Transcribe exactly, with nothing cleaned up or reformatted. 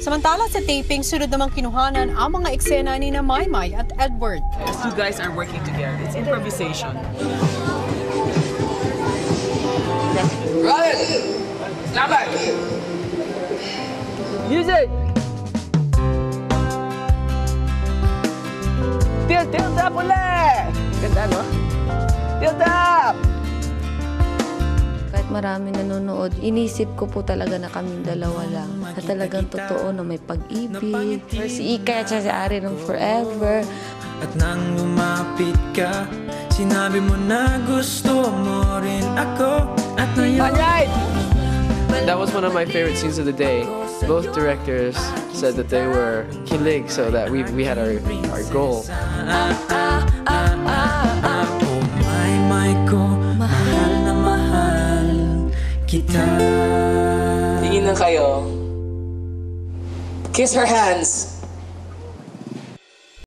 Samantala sa taping, sunod namang kinuhanan ang mga eksena ni na Maymay at Edward. These two guys are working together. It's improvisation. Aren! Stand back! Music! Tilt, tilt up ulit! Ganda, no? Tilt up! Kahit marami nanonood, inisip ko po talaga na kaming dalawa lang. Na talagang totoo na may pag-ibig. Si Ikay at si Aren ng forever. At nang lumapit ka, sinabi mo na gusto mo rin ako. At ngayon... That was one of my favorite scenes of the day. Both directors said that they were kilig, so that we we had our our goal. Ah, ah, ah, ah, ah. Oh, Maymay ko, mahal na mahal kita. Tingin na kayo. Kiss her hands.